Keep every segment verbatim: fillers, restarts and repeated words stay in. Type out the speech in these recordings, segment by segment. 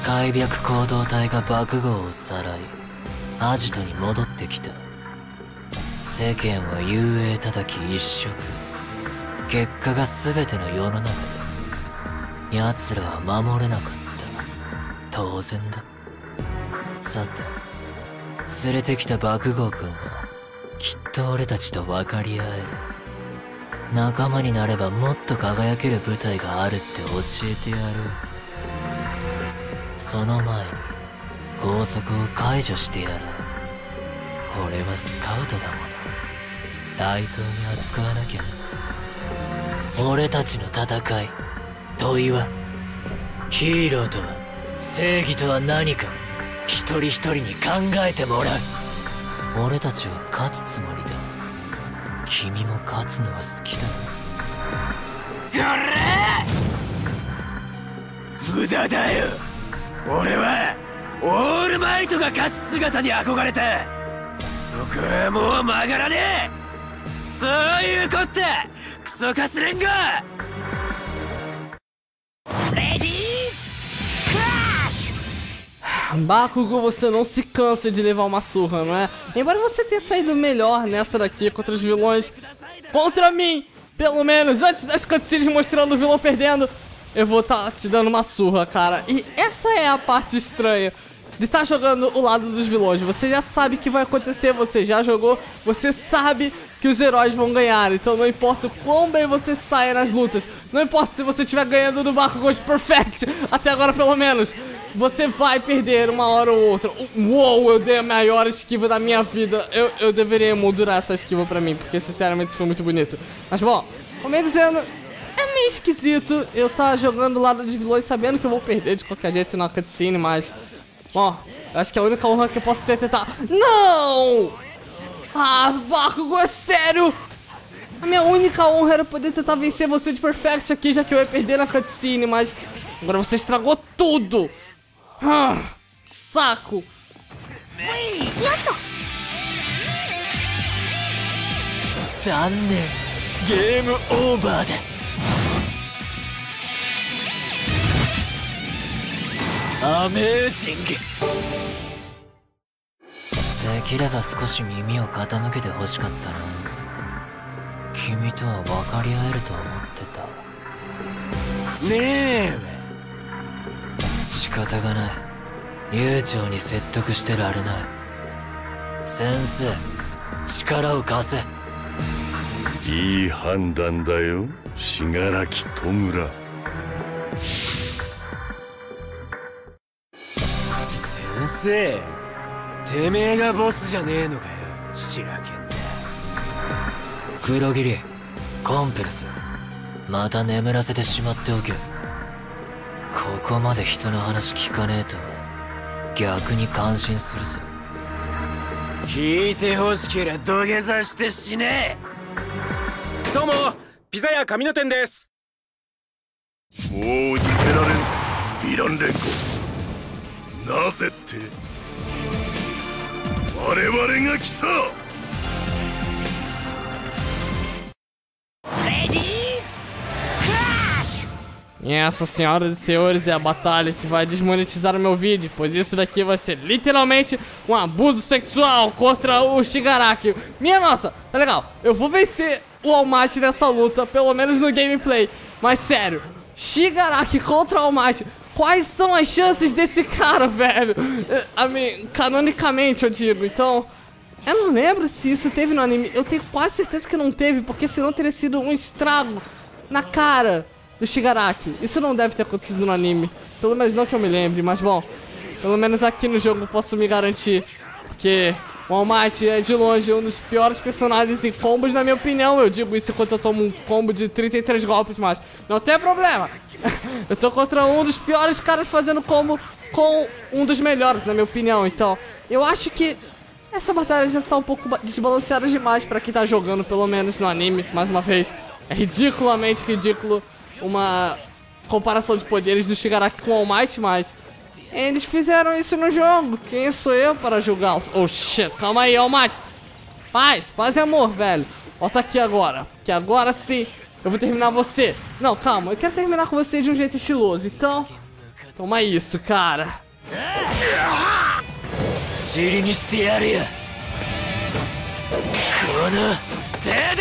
開闢行動隊が爆豪をさらいアジトに戻ってきた。世間は雄英叩き一色。結果が全ての世の中で奴らは守れなかった。当然だ。さて連れてきた爆豪君はきっと俺たちと分かり合える。仲間になればもっと輝ける舞台があるって教えてやろう。その前に拘束を解除してやろう。これはスカウトだもの。対等に扱わなきゃな。俺たちの戦い問いは、ヒーローとは正義とは何か一人一人に考えてもらう。俺たちは勝つつもりだ。君も勝つのは好きだろ。こら無駄だよ。俺はオールマイトが勝つ姿に憧れた。そこはもう曲がらねえ。そういうこったクソカス連合。レディークラッシュ。 Bakugo, você não se cansa de levar uma surra, não é? Embora você tenha saído melhor nessa daqui contra os vilões, contra mim, pelo menos antes das cutscenes mostrando o vilão perdendo, eu vou estar te dando uma surra, cara. E essa é a parte estranha de estar jogando o lado dos vilões. Você já sabe o que vai acontecer, você já jogou, você sabe que os heróis vão ganhar. Então não importa o quão bem você saia nas lutas, não importa se você estiver ganhando do Bakugo de Perfect, até agora pelo menos, você vai perder uma hora ou outra. Uou, eu dei a maior esquiva da minha vida. Eu, eu deveria moldurar essa esquiva pra mim, porque sinceramente isso foi muito bonito. Mas bom, como eu ia dizendo, é meio esquisito eu estar jogando do lado dos vilões sabendo que eu vou perder de qualquer jeito na cutscene, mas... Bom, eu acho que a única honra que eu posso ter é tentar... Não! Ah, Bakugo, é sério? A minha única honra era poder tentar vencer você de Perfect aqui, já que eu ia perder na cutscene, mas... Agora você estragou tudo! Ah, que saco! Game over. アメージング。できれば少し耳を傾けて欲しかったな。君とは分かり合えると思ってた。ねえ。仕方がない。流暢に説得してられない。先生、力を貸せ。 いい判断だよ、信楽戸村。 先生、てめえがボスじゃねえのかよ。しらけんだ。黒霧、コンペルス、また眠らせてしまっておけ。ここまで人の話聞かねえと逆に感心するぜ。聞いてほしけりゃ土下座して死ねえ。 どうも、ピザ屋神野店です。 もう逃げられんぞ、ヴィラン連合。なぜって我々が来た。 E essa, senhoras e senhores, é a batalha que vai desmonetizar o meu vídeo, pois isso daqui vai ser literalmente um abuso sexual contra o Shigaraki. Minha nossa, tá legal, eu vou vencer o All Might nessa luta, pelo menos no gameplay. Mas sério, Shigaraki contra All Might, quais são as chances desse cara, velho? I mean, canonicamente eu digo, então... Eu não lembro se isso teve no anime, eu tenho quase certeza que não teve, porque senão teria sido um estrago na cara do Shigaraki. Isso não deve ter acontecido no anime, pelo menos não que eu me lembre, mas bom, pelo menos aqui no jogo eu posso me garantir, porque o All Might é de longe um dos piores personagens em combos, na minha opinião. Eu digo isso enquanto eu tomo um combo de trinta e três golpes, mas não tem problema. Eu tô contra um dos piores caras fazendo combo com um dos melhores, na minha opinião. Então, eu acho que essa batalha já está um pouco desbalanceada demais pra quem tá jogando, pelo menos no anime, mais uma vez. É ridiculamente ridículo uma comparação de poderes do Shigaraki com o All Might, mas eles fizeram isso no jogo. Quem sou eu para julgá-los? Oh shit, calma aí, All Might. Paz, paz e amor, velho. Volta aqui agora, que agora sim eu vou terminar você. Não, calma, eu quero terminar com você de um jeito estiloso. Então, Toma isso, cara. 塵にしてやるよ。この手で。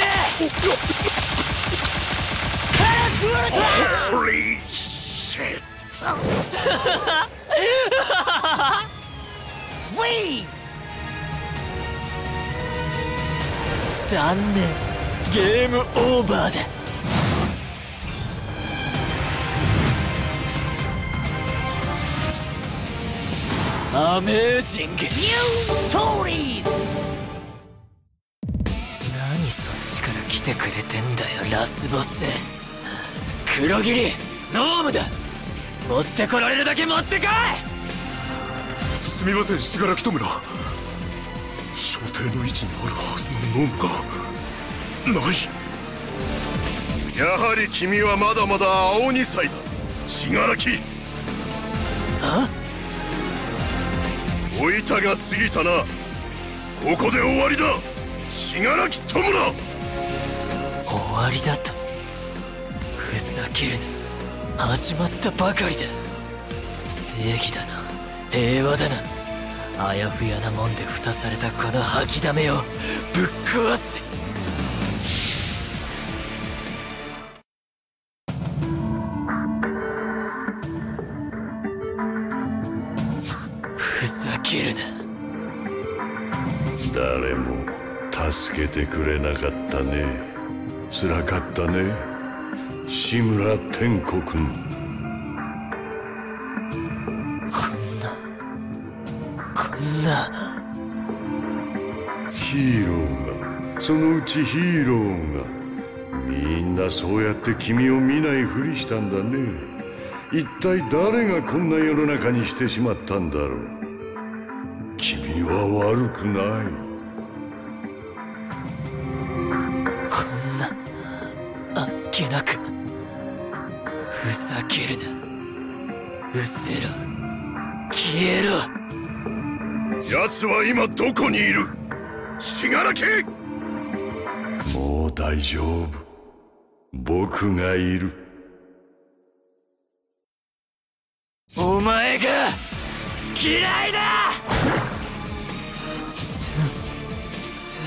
カラスウルトラ。 Holy shit! ウィー。残念、ゲームオーバーだ。アメージングニューストーリーズ。何そっちから来てくれてんだよラスボス。黒霧ノームだ。持ってこられるだけ持ってこい。 すみません信楽戸村。所定の位置にあるはずのノームがない。やはり君はまだまだ青にさいだ信楽。 あ、 老いたが過ぎたな。ここで終わりだ信楽戸村。 終わりだとふざけるな。始まったばかりだ。正義だな、平和だな。あやふやなもんで蓋されたこの吐きだめをぶっ壊せ。ふざけるな。 誰も助けてくれなかったね。辛かったね志村天子くん。 こんなこんなヒーローが、そのうちヒーローがみんなそうやって君を見ないふりしたんだね。一体誰がこんな世の中にしてしまったんだろう。君は悪くない。 こんなあっけなく。ふざけるな。うせろ、消えろ。 奴は今どこにいる信楽。 もう大丈夫、僕がいる。 お前が嫌いだ。すす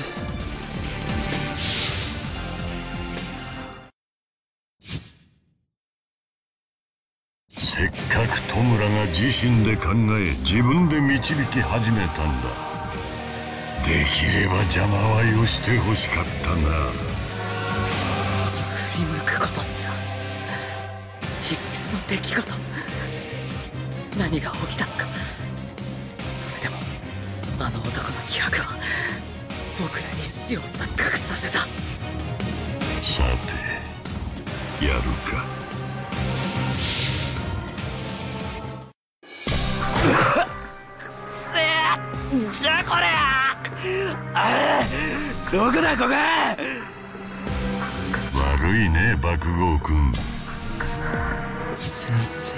せっかく戸村が自身で考え自分で導き始めたんだ。できれば邪魔はよしてほしかったな。 振り向くことすら一瞬の出来事。何が起きたのか。それでもあの男の気迫は僕らに死を錯覚させた。 さてやるか。 じゃあこれああ、どこだここ。 悪いね爆豪くん。 先生、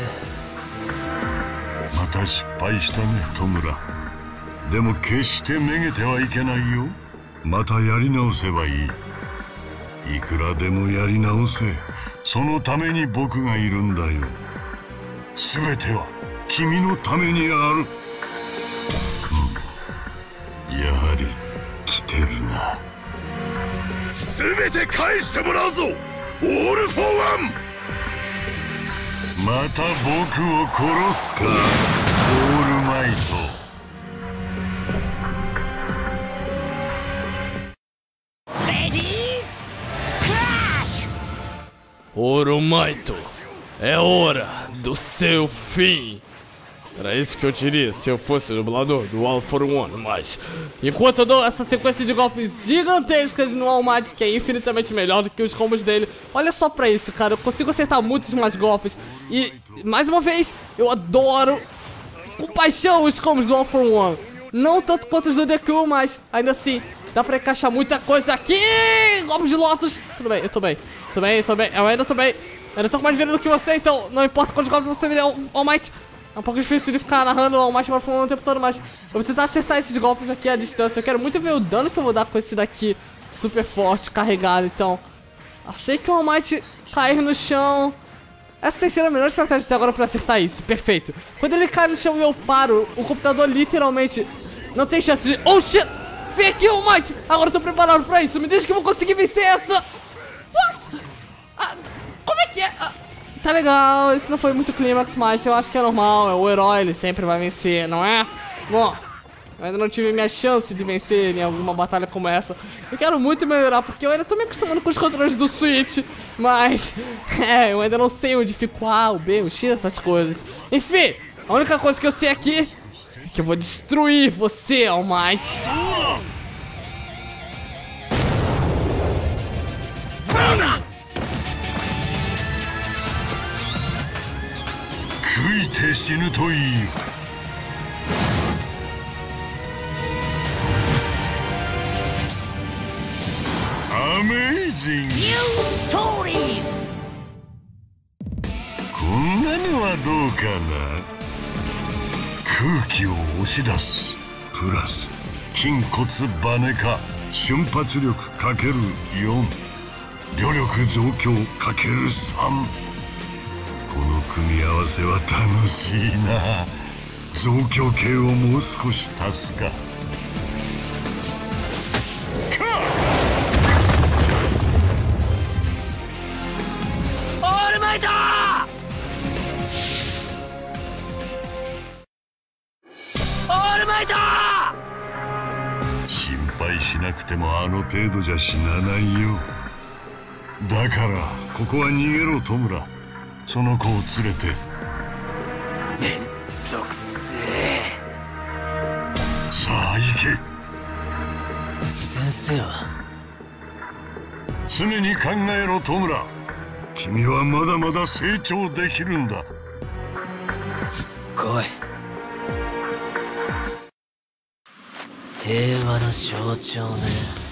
また失敗したね戸村。でも決してめげてはいけないよ。またやり直せばいい。いくらでもやり直せ。そのために僕がいるんだよ。全ては君のためにある。うん、やはり来てるな。 全て返してもらうぞオール・フォー・ワン。 また僕を殺すかオールマイト。 All Might, é hora do seu fim. Era isso que eu diria se eu fosse o dublador do All for One, mas enquanto eu dou essa sequência de golpes gigantescas no All Might, que é infinitamente melhor do que os combos dele, olha só pra isso, cara, eu consigo acertar muitos mais golpes. E, mais uma vez, eu adoro com paixão os combos do All for One. Não tanto quanto os do Deku, mas ainda assim, dá pra encaixar muita coisa aqui. Golpes de Lotus. Tudo bem, eu tô bem. Tô bem, tô bem. Eu ainda tô bem. Eu ainda tô com mais vida do que você, então não importa quantos golpes você me der, All Might. É um pouco difícil de ficar narrando o All Might o tempo todo, mas eu vou tentar acertar esses golpes aqui à distância. Eu quero muito ver o dano que eu vou dar com esse daqui super forte, carregado. Então, assim que o All Might cair no chão, Essa tem sido a melhor estratégia até agora pra acertar isso. Perfeito. Quando ele cai no chão e eu paro, o computador literalmente não tem chance de... Oh, shit! Vem aqui, All Might! Agora eu tô preparado pra isso. Me diz que eu vou conseguir vencer essa... What? Ah, como é que é? Ah, tá legal. Isso não foi muito clímax, mas eu acho que é normal. É o herói, ele sempre vai vencer, não é? Bom... Eu ainda não tive minha chance de vencer em alguma batalha como essa. Eu quero muito melhorar, porque eu ainda tô me acostumando com os controles do Switch. Mas, é, eu ainda não sei onde fica o A, o B, o X, essas coisas. Enfim, a única coisa que eu sei aqui é que eu vou destruir você, All Might. 食いて死ぬといい。 Amazing! New stories! こんなのはどうかな。空気を押し出すプラス筋骨バネ化瞬発力 かけるよん 旅力増強 かけるさん この組み合わせは楽しいな。増強系をもう少し足すか。 心配しなくてもあの程度じゃ死なないよ。だからここは逃げろトムラ。その子を連れて。めんどくせえ。さあ行け。 先生は常に考えろトムラ。君はまだまだ成長できるんだ。 来い。平和の象徴ね。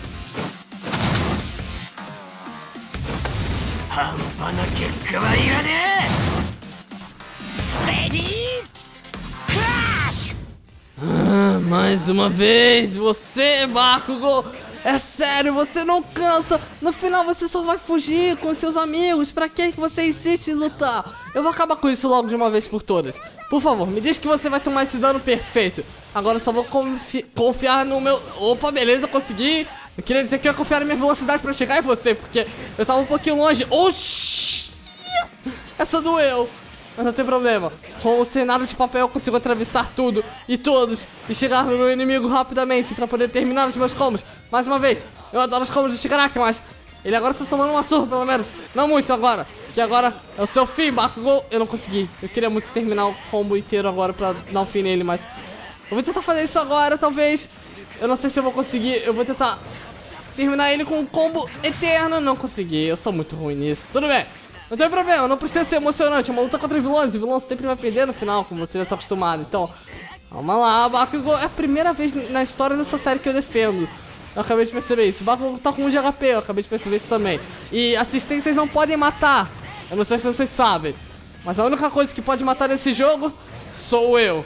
半端な結果はいらねえ。レディークラッシュ。 Ah, mais uma vez, você, Bakugo. É sério, você não cansa. No final você só vai fugir com seus amigos. Pra que você insiste em lutar? Eu vou acabar com isso logo de uma vez por todas. Por favor, me diz que você vai tomar esse dano perfeito. Agora eu só vou confi confiar no meu... Opa, beleza, consegui. Eu queria dizer que eu ia confiar na minha velocidade pra chegar em você, porque eu tava um pouquinho longe. Oxi! Essa doeu. Mas não tem problema. Com o cenário de papel eu consigo atravessar tudo e todos e chegar no meu inimigo rapidamente pra poder terminar os meus combos. Mais uma vez, eu adoro os combos do Shigaraki, mas ele agora tá tomando uma surra, pelo menos. Não muito agora, que agora é o seu fim, Bakugo. Eu não consegui. Eu queria muito terminar o combo inteiro agora pra dar um fim nele, mas eu vou tentar fazer isso agora, talvez. Eu não sei se eu vou conseguir. Eu vou tentar terminar ele com um combo eterno. Não consegui, eu sou muito ruim nisso. Tudo bem. Não tem problema, não precisa ser emocionante. É uma luta contra vilões, e o vilão sempre vai perder no final, como você já tá acostumado. Então, calma lá, Bakugo. É a primeira vez na história dessa série que eu defendo. Eu acabei de perceber isso. O Bakugo tá com um de H P, eu acabei de perceber isso também. E assistências não podem matar. Eu não sei se vocês sabem, mas a única coisa que pode matar nesse jogo sou eu.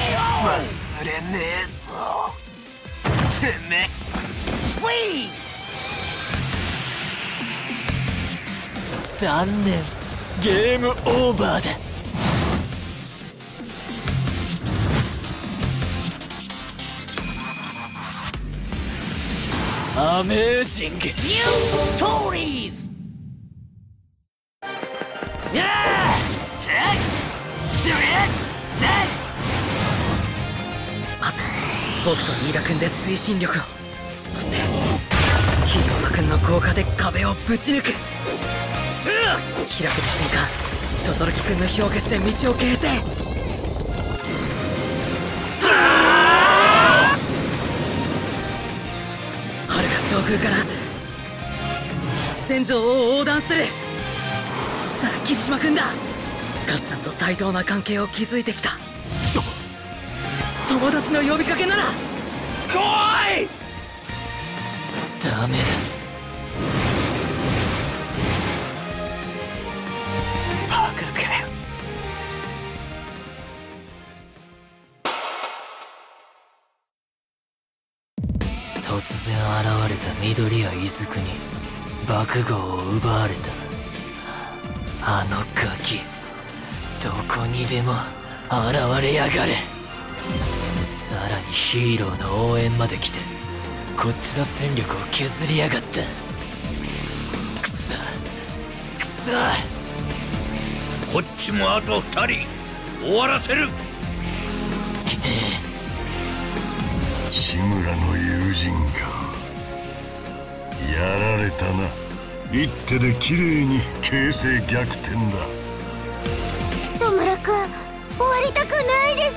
Game over. Amazing new stories. Yeah! Check. Do it. Then. まず僕と新田君で推進力を、そして霧島君の効果で壁をぶち抜く。開けた瞬間、轟くんの氷結で道を形成。はるか上空から戦場を横断する。そしたら霧島くんだ。ガッちゃんと対等な関係を築いてきた友達の呼びかけなら来い。ダメだ。突然現れた緑谷出久に爆豪を奪われた。あのガキ。 どこにでも現れやがれ。さらにヒーローの応援まで来てこっちの戦力を削りやがった。くそくそ。 こっちもあとふたり終わらせる。 志村の友人か。やられたな。一手で綺麗に形勢逆転だ。 戸村君、終わりたくないです。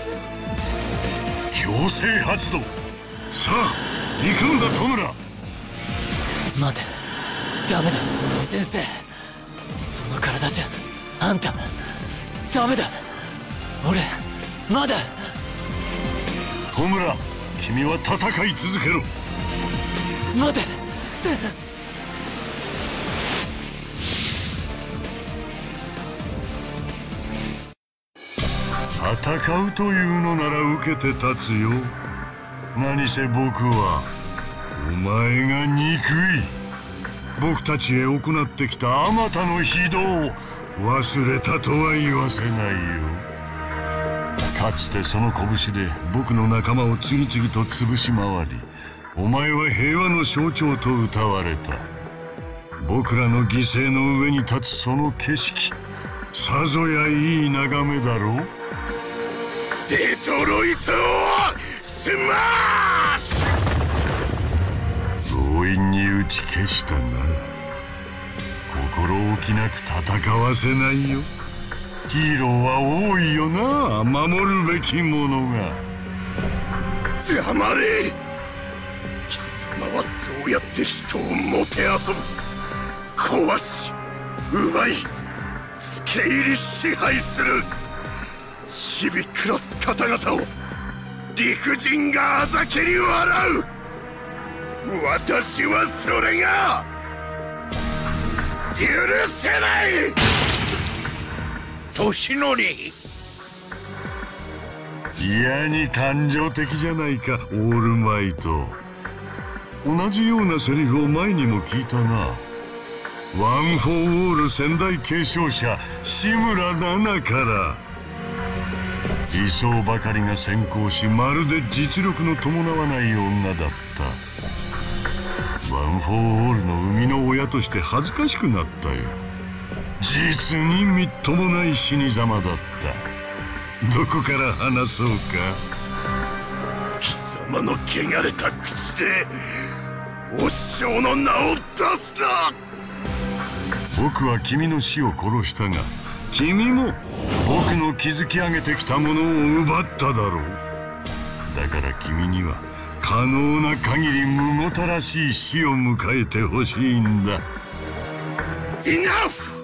強制発動。さあ行くんだ戸村。 待て、ダメだ先生。その体じゃあんたダメだ。俺まだ。 戸村、君は戦い続けろ。 待てせ戦うというのなら受けて立つよ。何せ僕はお前が憎い。僕たちへ行ってきたあまたの非道を忘れたとは言わせないよ。かつてその拳で僕の仲間を次々と潰し回り、お前は平和の象徴と謳われた。僕らの犠牲の上に立つその景色、さぞやいい眺めだろう。 デトロイトスマッシュ。強引に打ち消したな。心置きなく戦わせないよ。ヒーローは多いよな、守るべきものが。 黙れ。貴様はそうやって人をもてあそぶ、壊し奪い付け入り支配する。日々暮らす方々を理不尽があざけり笑う。私はそれが許せない。 年寄り、 嫌に感情的じゃないかオールマイト。同じようなセリフを前にも聞いたな。ワン・フォー・オール仙台継承者志村奈々から。理想ばかりが先行し、まるで実力の伴わない女だった。ワン・フォー・オールの生みの親として恥ずかしくなったよ。実にみっともない死に様だった。どこから話そうか。 貴様の汚れた口でお師匠の名を出すな。 僕は君の死を殺したが、君も僕の築き上げてきたものを奪っただろう。だから君には可能な限りむごたらしい死を迎えてほしいんだ。 イナフ。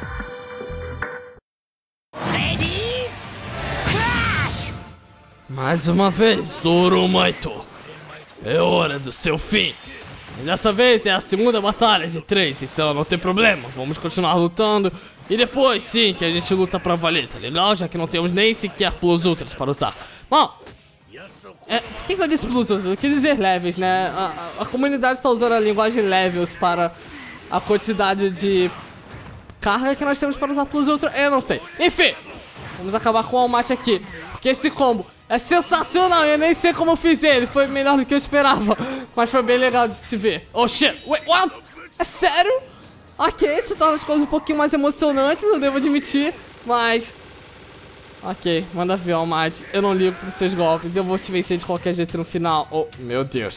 Mais uma vez, Zoro Maito. É hora do seu fim. Dessa vez é a segunda batalha de três, então não tem problema. Vamos continuar lutando. E depois sim que a gente luta pra valer, tá legal? Já que não temos nem sequer Plus Ultras para usar. Bom, é, por que, que eu disse Plus Ultras? Eu quis dizer levels, né? A, a, a comunidade tá usando a linguagem levels para a quantidade de carga que nós temos para usar Plus Ultra. Eu não sei. Enfim, vamos acabar com o All Might aqui, porque esse combo é sensacional. Eu nem sei como eu fiz ele. Foi melhor do que eu esperava, mas foi bem legal de se ver. Oh shit, wait, what? É sério? Ok, isso torna as coisas um pouquinho mais emocionantes, eu devo admitir. Mas ok, manda ver, All Might. Eu não ligo pros seus golpes. Eu vou te vencer de qualquer jeito no final. Oh, meu Deus.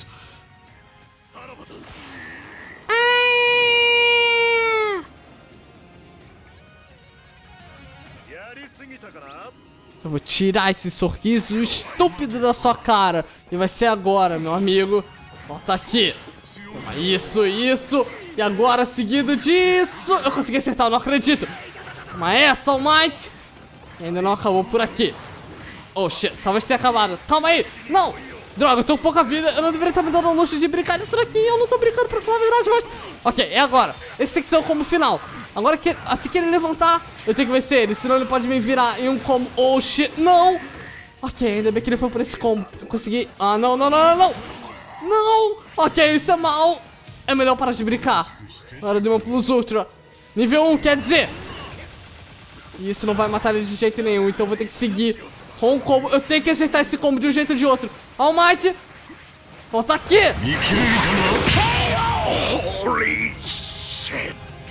Eu vou tirar esse sorriso estúpido da sua cara. E vai ser agora, meu amigo. Volta aqui. Toma isso, isso. E agora, seguido disso. Eu consegui acertar, eu não acredito. Toma essa, All Might. E ainda não acabou por aqui. Oh, shit. Talvez tenha acabado. Calma aí. Não. Droga, eu tô com pouca vida. Eu não deveria estar me dando o luxo de brincar nisso daqui. Eu não tô brincando pra falar a verdade, mas... Ok, é agora. Esse tem que ser o combo final. Agora, que, assim que ele levantar, eu tenho que vencer ele. Senão ele pode me virar em um combo. Oh, shit. Não. Ok, ainda bem que ele foi por esse combo. Eu consegui... Ah, não, não, não, não, não. Não. Ok, isso é mal. É melhor parar de brincar. Hora do meu Plus Ultra. Nível um, quer dizer... E isso não vai matar ele de jeito nenhum. Então eu vou ter que seguir com o combo. Eu tenho que acertar esse combo de um jeito ou de outro. All Might. Volta aqui. Holy shit.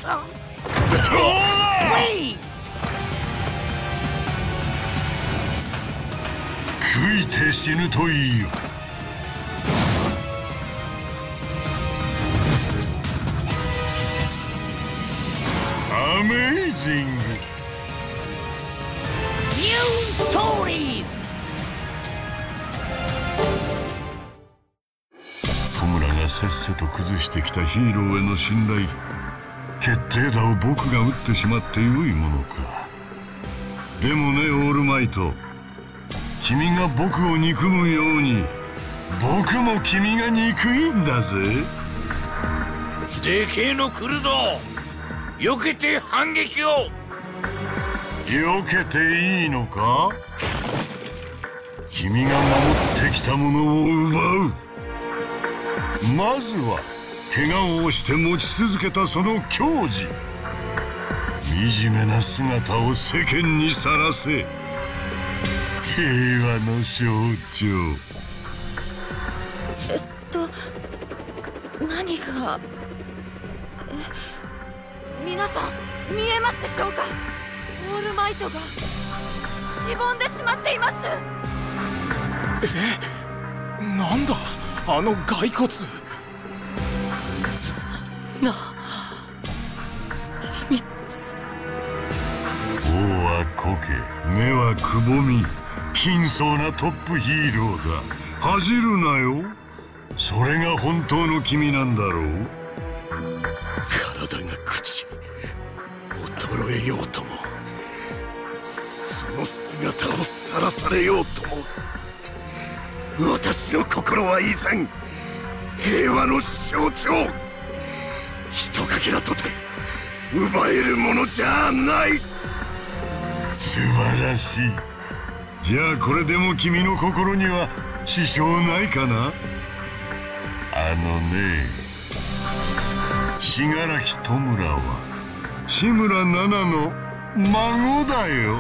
悔いて死ぬといいよ。アメイジング。 New stories! フムラがせっせと崩してきたヒーローへの信頼、決定打を僕が打ってしまって良いものか。でもね、オールマイト、君が僕を憎むように僕も君が憎いんだぜ。 でけえの来るぞ。避けて反撃を。 避けていいのか。君が守ってきたものを奪う。まずは怪我をして持ち続けたその矜持、惨めな姿を世間にさらせ。平和の象徴。 えっと何が皆さん見えますでしょうか。オールマイトがしぼんでしまっています。 え、なんだあの骸骨。 そんな秘密。 王はこけ、目はくぼみ、貧相なトップヒーローだ。恥じるなよ。それが本当の君なんだろう。 体が朽ち衰えようとも、その姿を晒されようとも、私の心は依然平和の象徴。ひとかけらとて奪えるものじゃない。 素晴らしい。じゃあこれでも君の心には支障ないかな。あのね、信楽戸村は志村奈々の孫だよ。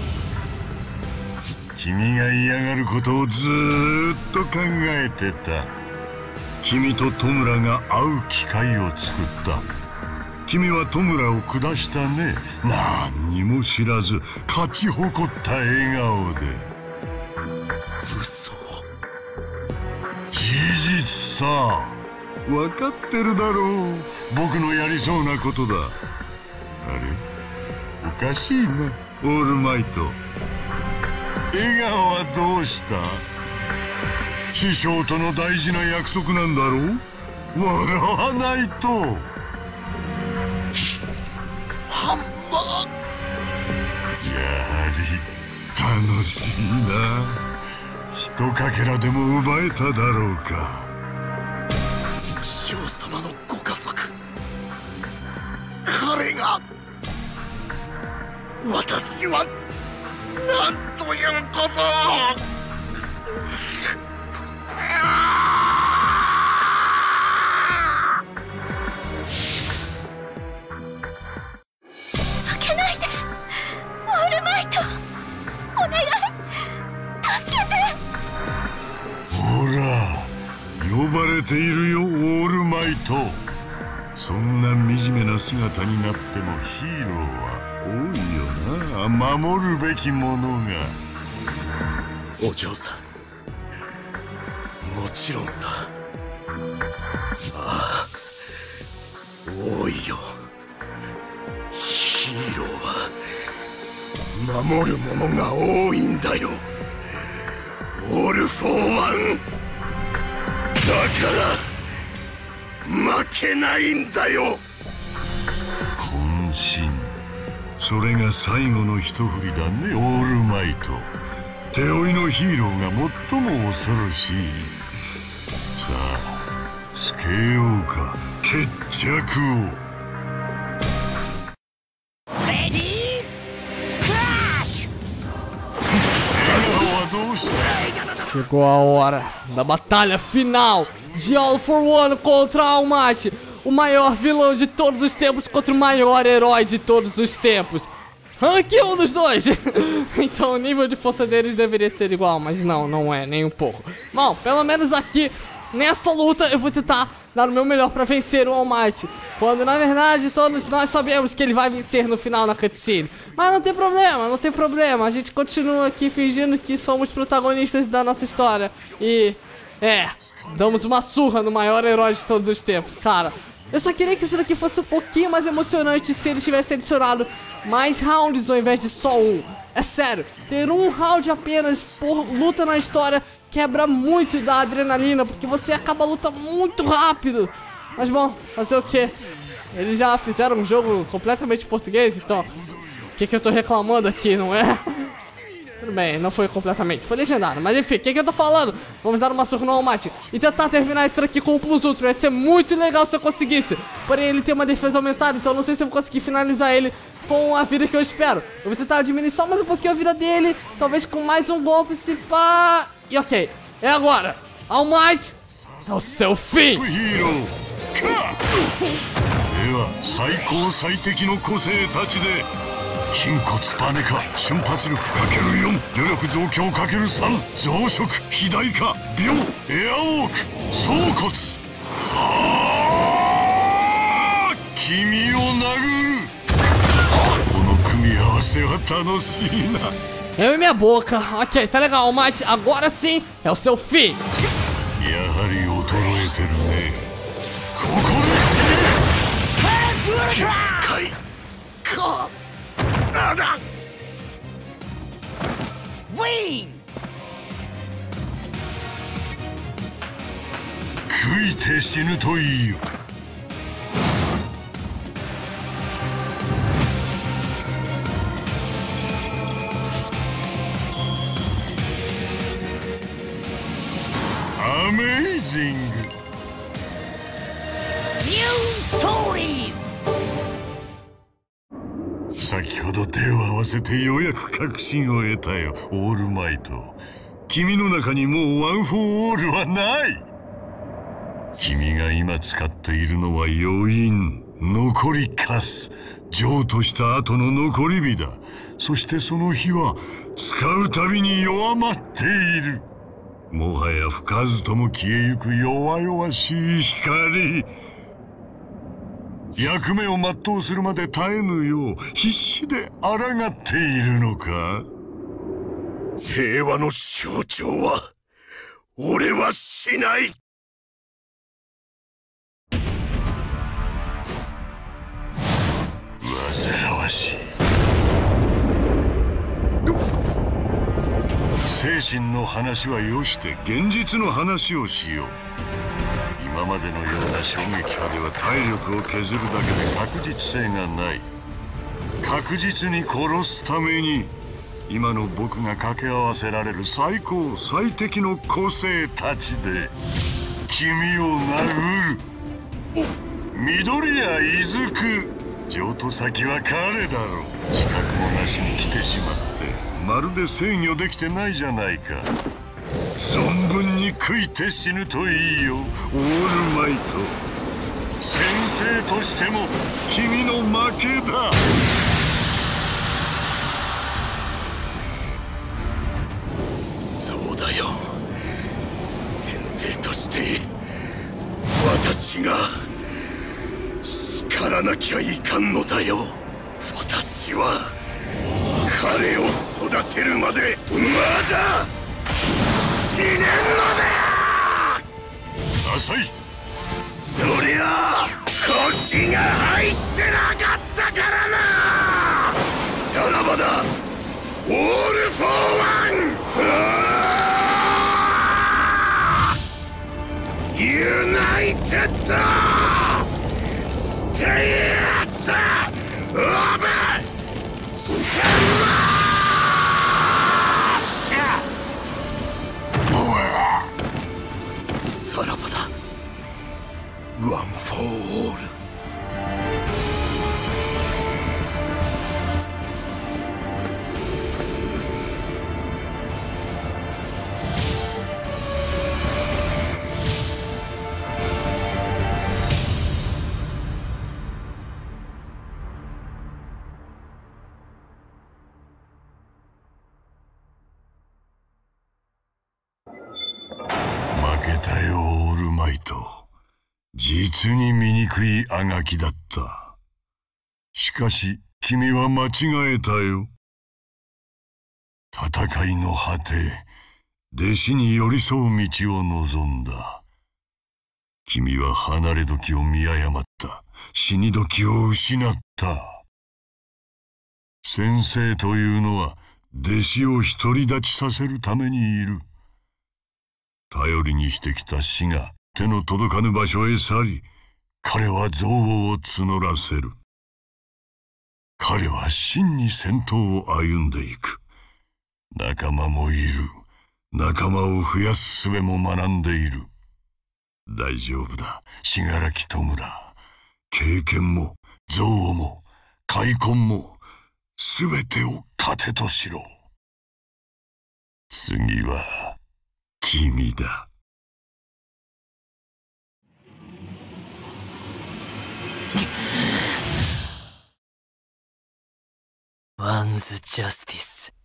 君が嫌がることをずーっと考えてた。君と戸村が会う機会を作った。君は戸村を下したね。何にも知らず勝ち誇った笑顔で。 嘘。 事実さ。分かってるだろう。僕のやりそうなことだ。あれ、おかしいな、オールマイト。笑顔はどうした？師匠との大事な約束なんだろう。笑わないと。 さんま。 やはり楽しいな。ひとかけらでも奪えただろうか。 お師匠様のご家族、彼が。私はなんということを。 負けないでオールマイト、お願い助けて。 ほら、呼ばれているよ、オールマイト。そんな惨めな姿になってもヒーローは多いよな。守るべきものが。 お嬢さん、もちろんさ。ああ、多いよ。ヒーローは守るものが多いんだよ。オールフォーワンだから負けないんだよ。 渾身、それが最後の一振りだね、オールマイト。手負いのヒーローが最も恐ろしい。さあ、つけようか、決着を。 レディークラッシュ。 笑顔はどうした？ Chegou a hora da batalha final de All for One contra All Might, o maior vilão de todos os tempos contra o maior herói de todos os tempos. Rank um dos dois. Então o nível de força deles deveria ser igual, mas não, não é, nem um pouco. Bom, pelo menos aqui, nessa luta, eu vou tentar dar o meu melhor pra vencer o All Might. Quando na verdade todos nós sabemos que ele vai vencer no final na cutscene. Mas não tem problema, não tem problema. A gente continua aqui fingindo que somos protagonistas da nossa história. E, é, damos uma surra no maior herói de todos os tempos, cara. Eu só queria que isso daqui fosse um pouquinho mais emocionante se eles tivessem adicionado mais rounds ao invés de só um. É sério, ter um round apenas por luta na história quebra muito da adrenalina, porque você acaba a luta muito rápido. Mas bom, fazer o que? Eles já fizeram um jogo completamente em português, então o que, que eu tô reclamando aqui, não é? Tudo bem, não foi completamente, foi legendário. Mas enfim, o que, que eu tô falando? Vamos dar uma surra no All Might e tentar terminar isso aqui com o Plus Ultra. Ia ser muito legal se eu conseguisse. Porém, ele tem uma defesa aumentada, então não sei se eu vou conseguir finalizar ele com a vida que eu espero. Eu vou tentar diminuir só mais um pouquinho a vida dele, talvez com mais um golpe, se pá. E ok, é agora. All Might é o seu fim. 筋骨パネか瞬発力 かけるよん 余力増強 かけるさん 増殖肥大化秒エアウォーク総骨はあ君を殴るこの組み合わせは楽しいな Eu e minha boca. Ok, tá legal, All Might. Agora sim é o seu fim. やはり衰えてるねここです結界か Wing! 食いて死ぬといいよ Amazing! New stories! 先ほど手を合わせてようやく確信を得たよ、オールマイト。君の中にもうワン・フォー・オールはない。君が今使っているのは余韻、残りカス、譲渡した後の残り火だ。そしてその火は使うたびに弱まっている。もはや吹かずとも消えゆく弱々しい光。役目を全うするまで絶えぬよう必死で抗っているのか？ 平和の象徴は俺はしない。 煩わしい。精神の話はよして現実の話をしよう。今までのような衝撃波では体力を削るだけで確実性がない。確実に殺すために今の僕が掛け合わせられる最高最適の個性たちで君を殴る。緑谷出久、譲渡先は彼だろう。資格もなしに来てしまってまるで制御できてないじゃないか。存分に食いて死ぬといいよ、オールマイト。先生としても君の負けだ。 そうだよ、先生として私が叱らなきゃいかんのだよ。私は彼を育てるまでまだ死ねんのだ。 浅い。 そりゃ腰が入ってなかったからな。さらばだ、オールフォーワン。ユナイテッドステイツオブサマさらばだ、ワン・フォー・オール。 けたよ、オールマイト。実に醜いあがきだった。しかし、君は間違えたよ。戦いの果て、弟子に寄り添う道を望んだ。君は離れ時を見誤った。死に時を失った。先生というのは、弟子を独り立ちさせるためにいる。頼りにしてきた死が手の届かぬ場所へ去り、彼は憎悪を募らせる。彼は真に戦闘を歩んでいく。仲間もいる。仲間を増やす術も学んでいる。大丈夫だ、信楽戸村。経験も憎悪も開墾もすべてを糧としろ。次は君だ。 ワンズ・ジャスティス。